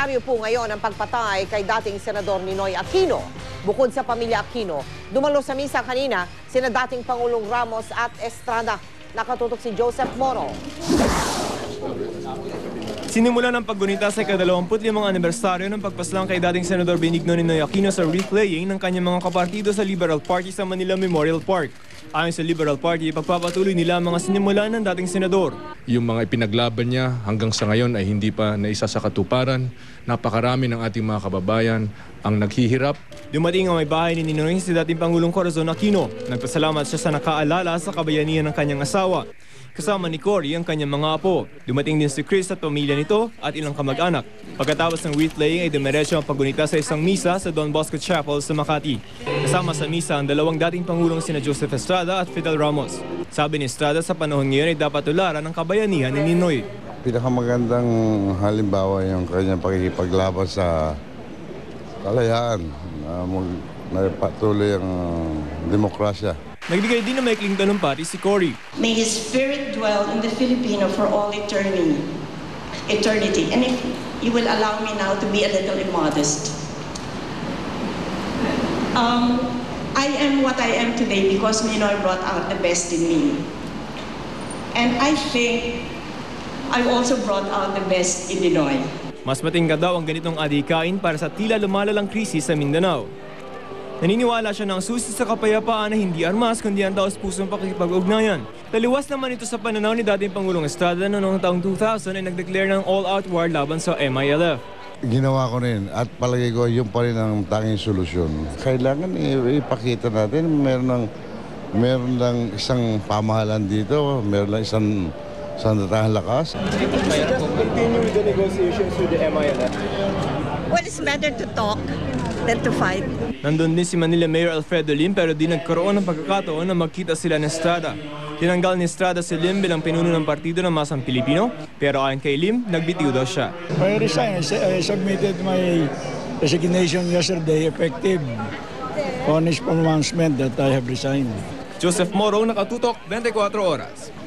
Aryo po ngayon ang pagpatay kay dating Senador Ninoy Aquino. Bukod sa pamilya Aquino, dumalo sa misa kanina sina dating Pangulong Ramos at Estrada. Nakatutok si Joseph Moro. Sinimulan ang paggunita sa ika-25 anibersaryo ng pagpaslang kay dating Senador Benigno Ninoy Aquino sa wreath-laying ng kanyang mga kapartido sa Liberal Party sa Manila Memorial Park. Ayon sa Liberal Party, ipagpapatuloy nila ang mga sinimulan ng dating senador. Yung mga ipinaglaban niya hanggang sa ngayon ay hindi pa naisa sa katuparan. Napakarami ng ating mga kababayan ang naghihirap. Dumating ang may bahay ni Ninoy si dating Pangulong Corazon Aquino. Nagpasalamat siya sa nakaalala sa kabayanihan ng kanyang asawa. Kasama ni Cory ang kanyang mga apo. Dumating din si Chris at pamilya nito at ilang kamag-anak. Pagkatapos ng wreath-laying ay dumiretso ang paggunita sa isang misa sa Don Bosco Chapel sa Makati. Kasama sa misa ang dalawang dating Pangulong sina Joseph Estrada at Fidel Ramos. Sabi ni Estrada sa panahon ngayon ay dapat tularan ang kabayanihan ni Ninoy. Pinakamagandang halimbawa yung kanyang pakikipaglaban sa kalayaan na patuloy ang demokrasya. Nagbigay din ng maikling talumpati si Cory. May His Spirit dwell in the Filipino for all eternity. And if you will allow me now to be a little immodest. I am what I am today because Ninoy brought out the best in me. And I think I also brought out the best in Ninoy. Mas matingkad daw ang ganitong adhikain para sa tila lumalalang krisis sa Mindanao. Naniniwala siya na ang susi sa kapayapaan na hindi armas kundi ang taos-pusong pakikipag-ugnayan. Taliwas naman ito sa pananaw ni dating Pangulong Estrada na noong taong 2000 ay nag-declare ng all-out war laban sa MILF. Ginawa ko rin at palagay ko yung pa rin ang tanging solusyon. Kailangan ipakita natin meron lang isang pamahalaan dito, meron lang isang datahang lakas. Continue with the negotiations with the MILF. Well, it's better to talk than to fight. Nandun din si Manila Mayor Alfredo Lim pero di nagkaroon ng pagkakataon na magkita sila ni Estrada. Tinanggal ni Estrada si Lim bilang pinuno ng partido ng Masang Pilipino pero ayon kay Lim, nagbitiw daw siya. I resigned. I submitted my resignation yesterday effective on his pronouncement that I have resigned. Joseph Moro, Nakatutok, 24 Oras.